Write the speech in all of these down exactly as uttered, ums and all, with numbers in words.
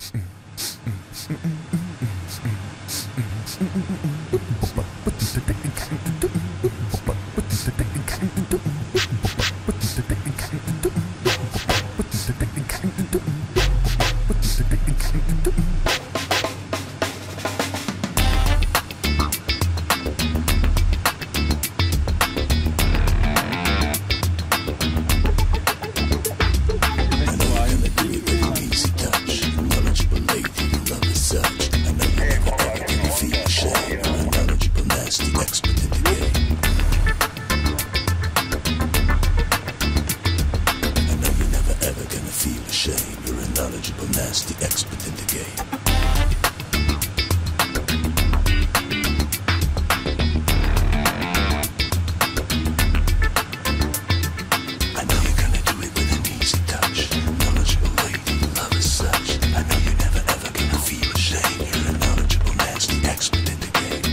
Nasty expert in the game. I know you're gonna do it with an easy touch. Knowledgeable lady, love is such. I know you're never ever gonna feel ashamed. You're a knowledgeable, nasty expert in the game.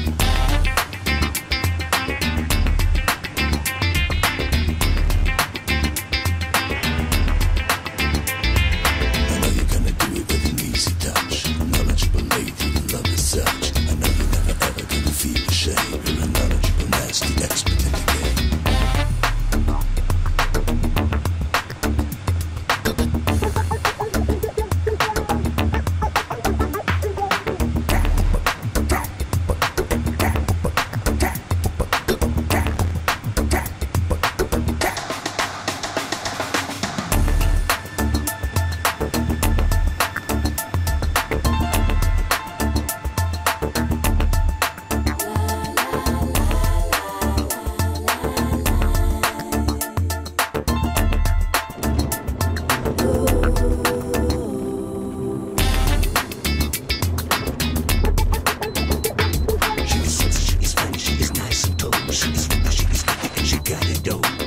She is sexy, she is funny, she is nice and tall. She is sweet, she is pretty, and she got it dope.